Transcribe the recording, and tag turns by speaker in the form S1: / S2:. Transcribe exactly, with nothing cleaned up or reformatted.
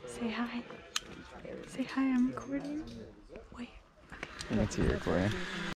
S1: Say hi. Say hi, I'm recording. Wait.
S2: You can see you recording.